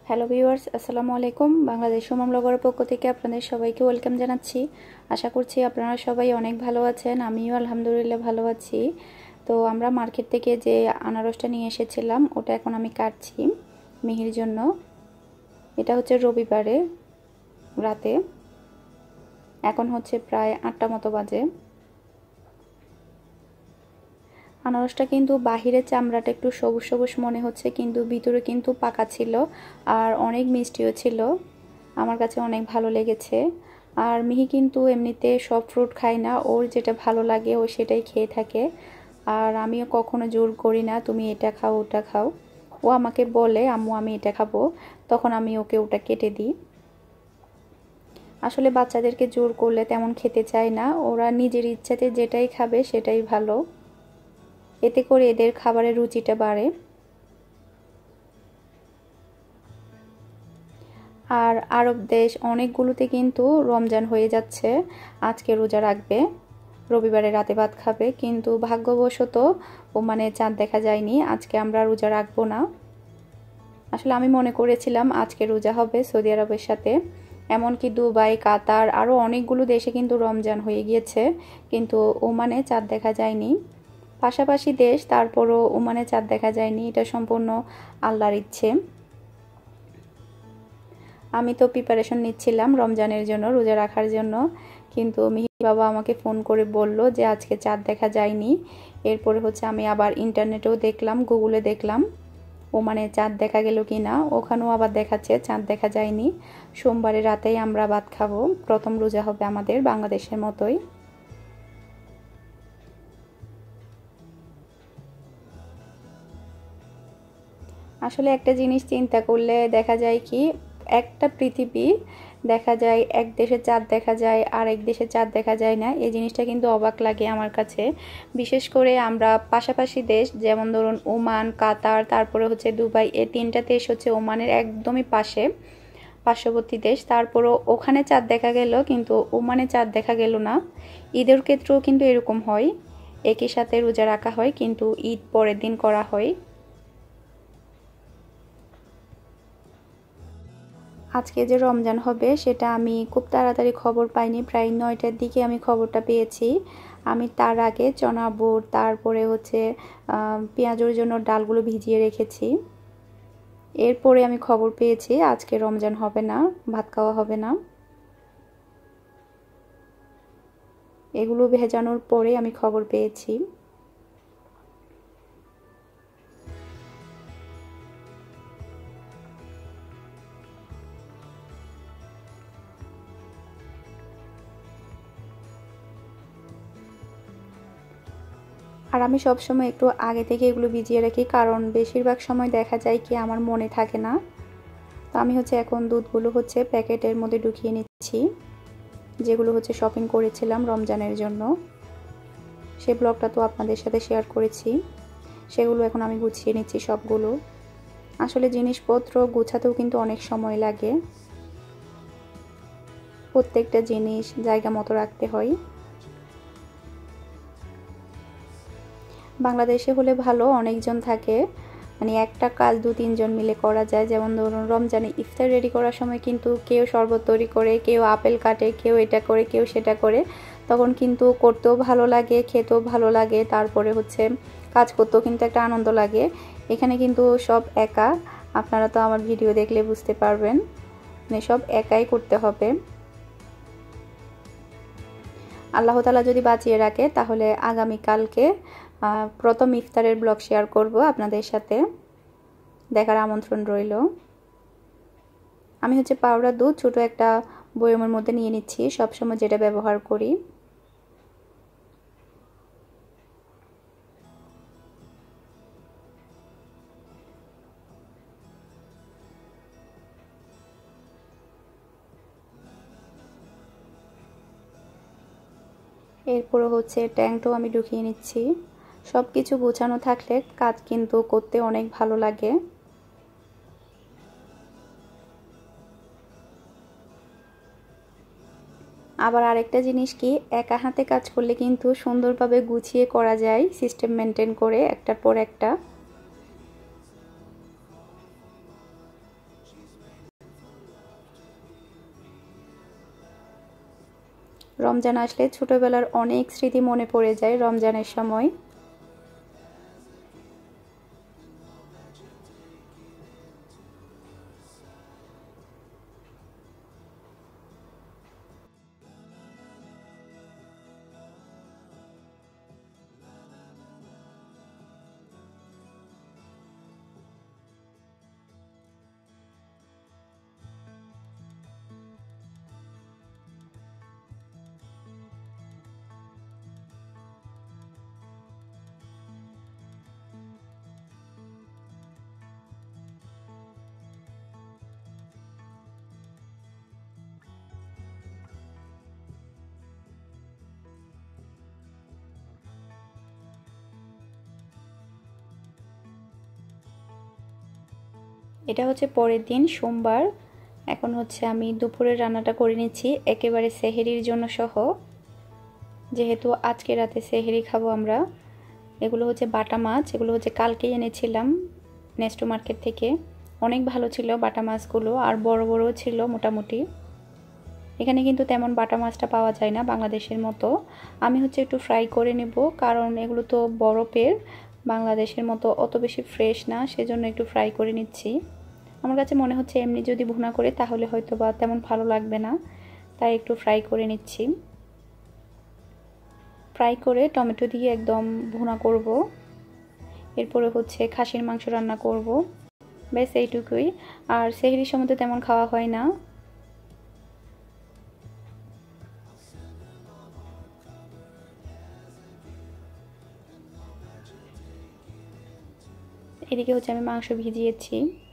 Hello viewers, আসসালামু আলাইকুম। বাংলাদেশ সুমন ব্লগারের পক্ষ থেকে আপনাদের সবাইকে ওয়েলকাম জানাচ্ছি। আশা করছি আপনারা সবাই অনেক ভালো আছেন। আমিও আলহামদুলিল্লাহ ভালো আছি। তো আমরা মার্কেট থেকে যে আনারসটা নিয়ে এসেছিলাম ওটা এখন আমি কাটছি মিহির জন্য। এটা হচ্ছে রবিবারে রাতে, এখন হচ্ছে প্রায় 8টা মতো বাজে। আনারসটা কিন্তু বাহিরের চামড়াটা একটু সবুজ সবুজ মনে হচ্ছে, কিন্তু ভিতরে কিন্তু পাকা ছিল আর অনেক মিষ্টিও ছিল। আমার কাছে অনেক ভালো লেগেছে। আর মিহি কিন্তু এমনিতে সব ফ্রুট খায় না, ওর যেটা ভালো লাগে ও সেটাই খেয়ে থাকে। আর আমিও কখনো জোর করি না তুমি এটা খাও ওটা খাও। ও আমাকে বলে আম্মু আমি এটা খাবো, তখন আমি ওকে ওটা কেটে দিই। আসলে বাচ্চাদেরকে জোর করলে তেমন খেতে চায় না, ওরা নিজের ইচ্ছাতে যেটাই খাবে সেটাই ভালো, এতে করে এদের খাবারের রুচিটা বাড়ে। আর আরব দেশ অনেকগুলোতে কিন্তু রমজান হয়ে যাচ্ছে, আজকে রোজা রাখবে, রবিবারে রাতে ভাত খাবে, কিন্তু ভাগ্যবশত ওমানে চাঁদ দেখা যায়নি। আজকে আমরা রোজা রাখবো না। আসলে আমি মনে করেছিলাম আজকে রোজা হবে সৌদি আরবের সাথে, এমনকি দুবাই, কাতার আরও অনেকগুলো দেশে কিন্তু রমজান হয়ে গিয়েছে, কিন্তু ওমানে চাঁদ দেখা যায়নি। পাশাপাশি দেশ, তারপরও ওমানে চাঁদ দেখা যায়নি। এটা সম্পূর্ণ আল্লাহর ইচ্ছে। আমি তো প্রিপারেশন নিচ্ছিলাম রমজানের জন্য, রোজা রাখার জন্য, কিন্তু মিহির বাবা আমাকে ফোন করে বলল যে আজকে চাঁদ দেখা যায়নি। এরপরে হচ্ছে আমি আবার ইন্টারনেটেও দেখলাম, গুগলে দেখলাম ওমানে চাঁদ দেখা গেল কি না। ওখানেও আবার দেখাচ্ছে চাঁদ দেখা যায়নি। সোমবারে রাতেই আমরা ভাত খাবো, প্রথম রোজা হবে আমাদের বাংলাদেশের মতোই। আসলে একটা জিনিস চিন্তা করলে দেখা যায় কি, একটা পৃথিবী দেখা যায়, এক দেশে চাঁদ দেখা যায় আর এক দেশে চাঁদ দেখা যায় না। এই জিনিসটা কিন্তু অবাক লাগে আমার কাছে। বিশেষ করে আমরা পাশাপাশি দেশ, যেমন ধরুন ওমান, কাতার, তারপরে হচ্ছে দুবাই, এই তিনটা দেশ হচ্ছে ওমানের একদমই পাশে, পার্শ্ববর্তী দেশ। তারপরও ওখানে চাঁদ দেখা গেল কিন্তু ওমানে চাঁদ দেখা গেল না। ঈদের ক্ষেত্রেও কিন্তু এরকম হয়, একই সাথে রোজা রাখা হয় কিন্তু ঈদ পরের দিন করা হয়। আজকে যে রমজান হবে সেটা আমি খুব তাড়াতাড়ি খবর পাইনি, প্রায় 9টার দিকে আমি খবরটা পেয়েছি। আমি তার আগে চনা বুট, তারপরে হচ্ছে পেঁয়াজের জন্য ডালগুলো ভিজিয়ে রেখেছি। এরপরে আমি খবর পেয়েছি আজকে রমজান হবে না, ভাত খাওয়া হবে না। এগুলো ভেজানোর পরে আমি খবর পেয়েছি। আর আমি সবসময় একটু আগে থেকে এগুলো ভিজিয়ে রাখি, কারণ বেশিরভাগ সময় দেখা যায় কি আমার মনে থাকে না। তো আমি হচ্ছে এখন দুধগুলো হচ্ছে প্যাকেটের মধ্যে ঢুকিয়ে নিচ্ছি, যেগুলো হচ্ছে শপিং করেছিলাম রমজানের জন্য। সেই ব্লগটা তো আপনাদের সাথে শেয়ার করেছি, সেগুলো এখন আমি গুছিয়ে নিচ্ছি সবগুলো। আসলে জিনিসপত্র গুছাতেও কিন্তু অনেক সময় লাগে, প্রত্যেকটা জিনিস জায়গা মতো রাখতে হয়। বাংলাদেশে হলে ভালো, অনেকজন থাকে, মানে একটা কাজ 2-3 জন মিলে করা যায়। যেমন ধরুন রমজানে ইফতার রেডি করার সময় কিন্তু কেউ শরবত তৈরি করে, কেউ আপেল কাটে, কেউ এটা করে, কেউ সেটা করে, তখন কিন্তু করতেও ভালো লাগে, খেতেও ভালো লাগে, তারপরে হচ্ছে কাজ করতেও কিন্তু একটা আনন্দ লাগে। এখানে কিন্তু সব একা, আপনারা তো আমার ভিডিও দেখলে বুঝতে পারবেন, মানে সব একাই করতে হবে। আল্লাহ তাআলা যদি বাঁচিয়ে রাখে তাহলে আগামীকালকে প্রথম ইফতারের ব্লগ শেয়ার করব আপনাদের সাথে, দেখার আমন্ত্রণ রইল। আমি হচ্ছে পাউডার দুধ ছোট একটা বয়মের মধ্যে নিয়ে নিচ্ছি, সবসময় যেটা ব্যবহার করি। এরপরে হচ্ছে ট্যাংটাও আমি ঢুকিয়ে নিচ্ছি। সব কিছু গোছানো থাকলে কাজ কিন্তু করতে অনেক ভালো লাগে। আবার আরেকটা জিনিস কি, একা হাতে কাজ করলে কিন্তু সুন্দরভাবে গুছিয়ে করা যায়, সিস্টেম মেনটেন করে একটার পর একটা। রমজান আসলে ছোটবেলার অনেক স্মৃতি মনে পড়ে যায় রমজানের সময়। এটা হচ্ছে পরের দিন সোমবার। এখন হচ্ছে আমি দুপুরের রান্নাটা করে নিচ্ছি একেবারে সেহরির জন্য সহ, যেহেতু আজকে রাতে সেহরি খাবো আমরা। এগুলো হচ্ছে বাটা মাছ, এগুলো হচ্ছে কালকেই এনেছিলাম নেস্টো মার্কেট থেকে। অনেক ভালো ছিল বাটা মাছগুলো, আর বড় বড়ও ছিল মোটামুটি। এখানে কিন্তু তেমন বাটা মাছটা পাওয়া যায় না বাংলাদেশের মতো। আমি হচ্ছে একটু ফ্রাই করে নেব, কারণ এগুলো তো বরফের, বাংলাদেশের মতো অত বেশি ফ্রেশ না, সেজন্য একটু ফ্রাই করে নিচ্ছি। আমার কাছে মনে হচ্ছে এমনি যদি ভুনা করে তাহলে হয়তো বা তেমন ভালো লাগবে না, তাই একটু ফ্রাই করে নিচ্ছি। ফ্রাই করে টমেটো দিয়ে একদম ভুনা করব। এরপরে হচ্ছে খাসির মাংস রান্না করব, ব্যাস এইটুকুই। আর সেহরির সময় তো তেমন খাওয়া হয় না। এদিকে হচ্ছে আমি মাংস ভিজিয়েছি।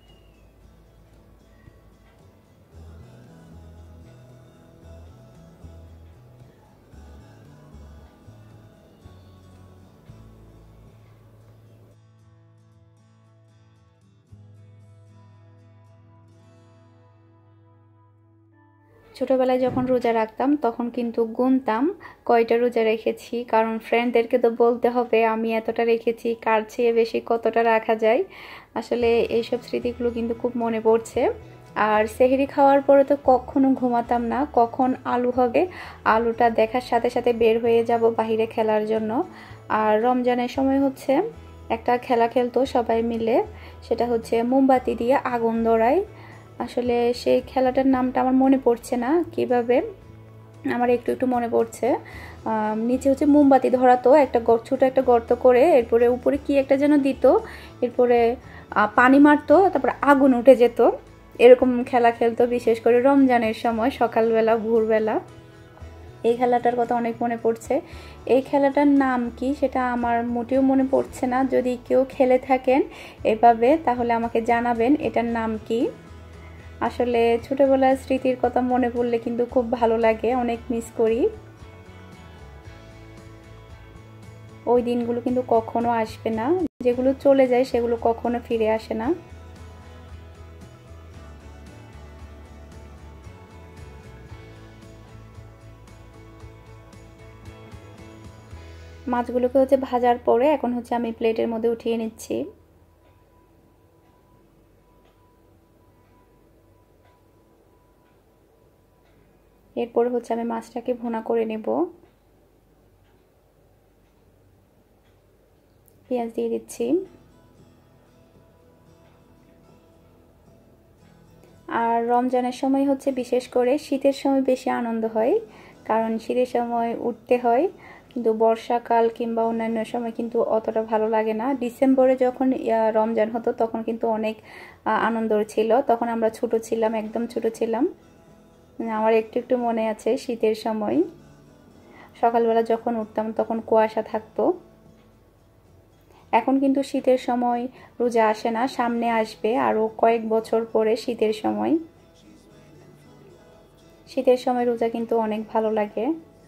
ছোটবেলায় যখন রোজা রাখতাম তখন কিন্তু গুনতাম কয়টা রোজা রেখেছি, কারণ ফ্রেন্ডদেরকে তো বলতে হবে আমি এতটা রেখেছি, কার চেয়ে বেশি কতটা রাখা যায়। আসলে এইসব স্মৃতিগুলো কিন্তু খুব মনে পড়ছে। আর সেহরি খাওয়ার পরে তো কখনো ঘুমাতাম না, কখন আলু হবে, আলুটা দেখার সাথে সাথে বের হয়ে যাব বাহিরে খেলার জন্য। আর রমজানের সময় হচ্ছে একটা খেলা খেলতো সবাই মিলে, সেটা হচ্ছে মোমবাতি দিয়ে আগুন ধরায়। আসলে সেই খেলাটার নামটা আমার মনে পড়ছে না কিভাবে, আমার একটু একটু মনে পড়ছে। নিচে হচ্ছে মোমবাতি ধরাতো, একটা ছোট একটা গর্ত করে, এরপরে উপরে কি একটা যেন দিত, এরপরে পানি মারতো, তারপরে আগুন উঠে যেত। এরকম খেলা খেলতো বিশেষ করে রমজানের সময় সকালবেলা ভোরবেলা। এই খেলাটার কথা অনেক মনে পড়ছে। এই খেলাটার নাম কি সেটা আমার মোটেও মনে পড়ছে না। যদি কেউ খেলে থাকেন এভাবে তাহলে আমাকে জানাবেন এটার নাম কি। আসলে ছোটবেলার স্মৃতির কথা মনে পড়লে কিন্তু খুব ভালো লাগে, অনেক মিস করি। ওই দিনগুলো কিন্তু কখনো আসবে না, যেগুলো চলে যায় সেগুলো কখনো ফিরে আসে না। মাছগুলোকে হচ্ছে ভাজার পরে এখন হচ্ছে আমি প্লেটের মধ্যে উঠিয়ে নিচ্ছি। এরপরে হচ্ছে আমি মাছটাকে ভুনা করে নেব। পেঁয়াজ দিয়ে দিচ্ছি। আর রমজানের সময় হচ্ছে বিশেষ করে শীতের সময় বেশি আনন্দ হয়, কারণ শীতের সময় উঠতে হয়, কিন্তু বর্ষাকাল কিংবা অন্যান্য সময় কিন্তু অতটা ভালো লাগে না। ডিসেম্বরে যখন রমজান হতো তখন কিন্তু অনেক আনন্দ ছিল, তখন আমরা ছোট ছিলাম, একদম ছোট ছিলাম। আমার একটু একটু মনে আছে শীতের সময় সকালবেলা যখন উঠতাম তখন কুয়াশা থাকতো। এখন কিন্তু শীতের সময় রোজা আসে না, সামনে আসবে আরও কয়েক বছর পরে শীতের সময়। শীতের সময় রোজা কিন্তু অনেক ভালো লাগে।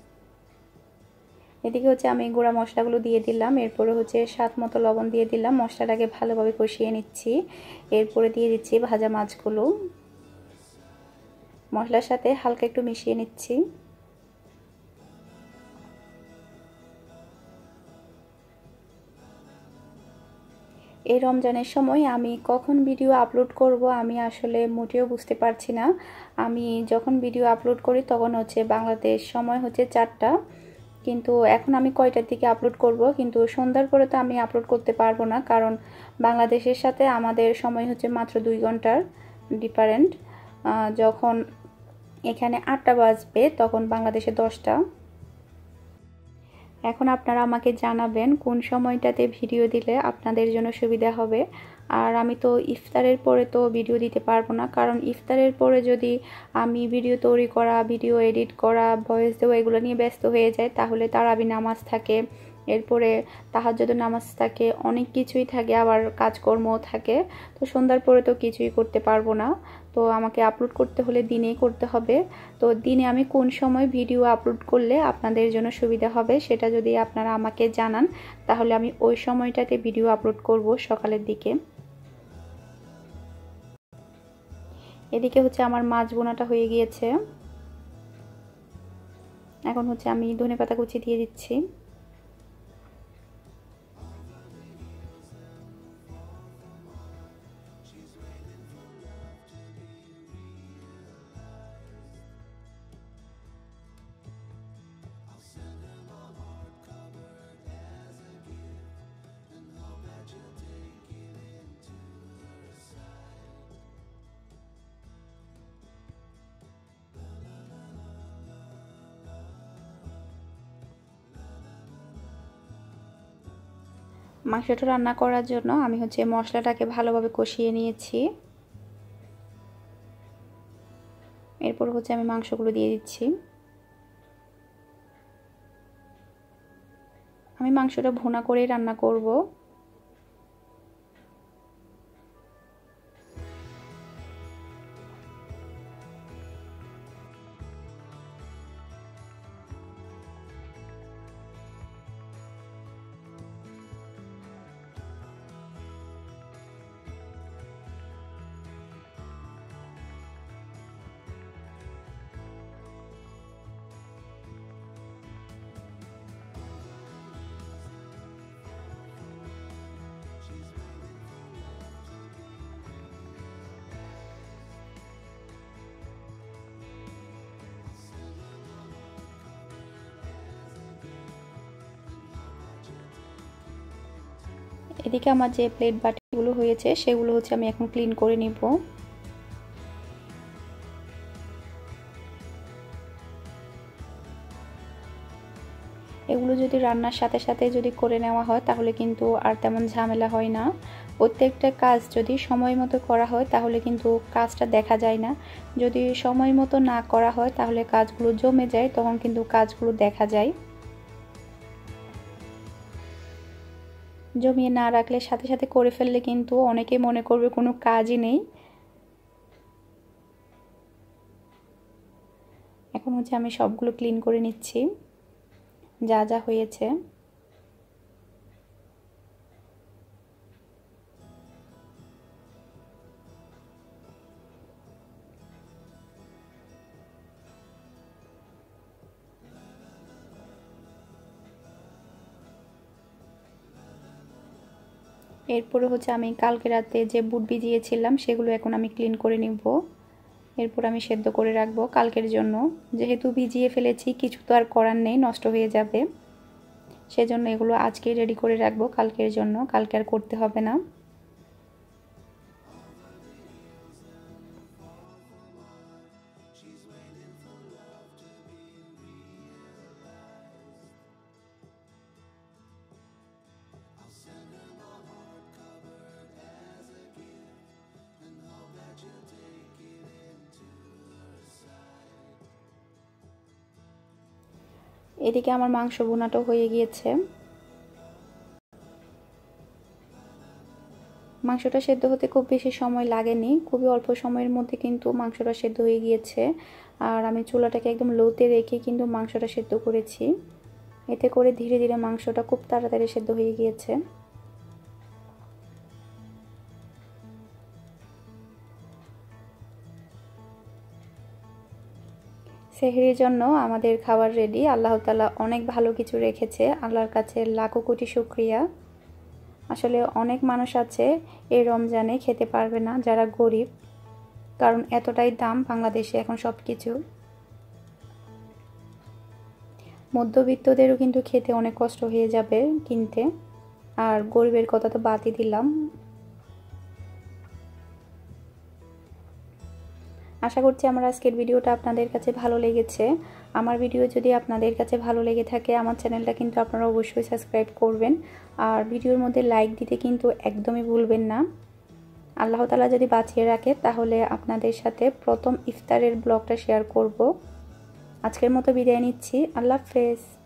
এদিকে হচ্ছে আমি গুঁড়া মশলাগুলো দিয়ে দিলাম, এরপরে হচ্ছে স্বাদ মতো লবণ দিয়ে দিলাম, মশলাটাকে ভালোভাবে কষিয়ে নিচ্ছি। এরপরে দিয়ে দিচ্ছি ভাজা মাছগুলো, মশলার সাথে হালকা একটু মিশিয়ে নিচ্ছি। এই রমজানের সময় আমি কখন ভিডিও আপলোড করব আমি আসলে মোটেও বুঝতে পারছি না। আমি যখন ভিডিও আপলোড করি তখন হচ্ছে বাংলাদেশ সময় হচ্ছে 4টা, কিন্তু এখন আমি কয়টার দিকে আপলোড করব, কিন্তু সন্ধ্যার পরে তো আমি আপলোড করতে পারবো না, কারণ বাংলাদেশের সাথে আমাদের সময় হচ্ছে মাত্র 2 ঘন্টার ডিফারেন্ট। যখন এখানে 8টা বাজবে তখন বাংলাদেশে 10টা। এখন আপনারা আমাকে জানাবেন কোন সময়টাতে ভিডিও দিলে আপনাদের জন্য সুবিধা হবে। আর আমি তো ইফতারের পরে তো ভিডিও দিতে পারবো না, কারণ ইফতারের পরে যদি আমি ভিডিও তৈরি করা, ভিডিও এডিট করা, ভয়েস দেওয়া এগুলো নিয়ে ব্যস্ত হয়ে যায়, তাহলে তারাবি নামাজ থাকে, এরপরে তাহাজ্জুদ নামাজ থাকে, অনেক কিছুই থাকে, আবার কাজকর্মও থাকে। তো সন্ধ্যার পরে তো কিছুই করতে পারবো না। তো আমাকে আপলোড করতে হলে দিনেই করতে হবে। তো দিনে আমি কোন সময় ভিডিও আপলোড করলে আপনাদের জন্য সুবিধা হবে সেটা যদি আপনারা আমাকে জানান, তাহলে আমি ওই সময়টাতে ভিডিও আপলোড করব সকালের দিকে। এদিকে হচ্ছে আমার মাছ বোনাটা হয়ে গিয়েছে। এখন হচ্ছে আমি ধনেপাতা কুচি দিয়ে দিচ্ছি। মাংসটা রান্না করার জন্য আমি হচ্ছে মশলাটাকে ভালোভাবে কষিয়ে নিয়েছি। এরপর হচ্ছে আমি মাংসগুলো দিয়ে দিচ্ছি। আমি মাংসটা ভুনা করেই রান্না করব। এদিকে আমার যে প্লেট বাটিগুলো হয়েছে সেগুলো হচ্ছে আমি এখন ক্লিন করে নিব। এগুলো যদি রান্নার সাথে সাথে যদি করে নেওয়া হয় তাহলে কিন্তু আর তেমন ঝামেলা হয় না। প্রত্যেকটা কাজ যদি সময় মতো করা হয় তাহলে কিন্তু কাজটা দেখা যায় না। যদি সময় মতো না করা হয় তাহলে কাজগুলো জমে যায়, তখন কিন্তু কাজগুলো দেখা যায়। জমিয়ে না রাখলে সাথে সাথে করে ফেললে কিন্তু অনেকে মনে করবে কোনো কাজই নেই। এখন হচ্ছে আমি সবগুলো ক্লিন করে নিচ্ছি যা যা হয়েছে। এরপরে হচ্ছে আমি কালকে রাতে যে বুট ভিজিয়েছিলাম সেগুলো এখন আমি ক্লিন করে নিব। এরপর আমি সেদ্ধ করে রাখবো কালকের জন্য। যেহেতু ভিজিয়ে ফেলেছি কিছু তো আর করার নেই, নষ্ট হয়ে যাবে, সেজন্য এগুলো আজকেই রেডি করে রাখবো কালকের জন্য, কালকে আর করতে হবে না। এদিকে আমার মাংস ভুনাটাও হয়ে গিয়েছে। মাংসটা সেদ্ধ হতে খুব বেশি সময় লাগেনি, খুবই অল্প সময়ের মধ্যে কিন্তু মাংসটা সেদ্ধ হয়ে গিয়েছে। আর আমি চুলাটাকে একদম লোতে রেখে কিন্তু মাংসটা সেদ্ধ করেছি, এতে করে ধীরে ধীরে মাংসটা খুব তাড়াতাড়ি সেদ্ধ হয়ে গিয়েছে। সেহরির জন্য আমাদের খাবার রেডি। আল্লাহ তাআলা অনেক ভালো কিছু রেখেছে, আল্লাহর কাছে লাখো কোটি শুকরিয়া। আসলে অনেক মানুষ আছে এই রমজানে খেতে পারবে না, যারা গরিব, কারণ এতটাই দাম বাংলাদেশে এখন সব কিছু। মধ্যবিত্তদেরও কিন্তু খেতে অনেক কষ্ট হয়ে যাবে কিনতে, আর গরিবের কথা তো বাদই দিলাম। আশা করছি আমার আজকের ভিডিওটা আপনাদের কাছে ভালো লেগেছে। আমার ভিডিও যদি আপনাদের কাছে ভালো লেগে থাকে, আমার চ্যানেলটা কিন্তু আপনারা অবশ্যই সাবস্ক্রাইব করবেন, আর ভিডিওর মধ্যে লাইক দিতে কিন্তু একদমই ভুলবেন না। আল্লাহ তাআলা যদি বাঁচিয়ে রাখে তাহলে আপনাদের সাথে প্রথম ইফতারের ব্লগটা শেয়ার করব। আজকের মতো বিদায় নিচ্ছি। আল্লাহ হাফেজ।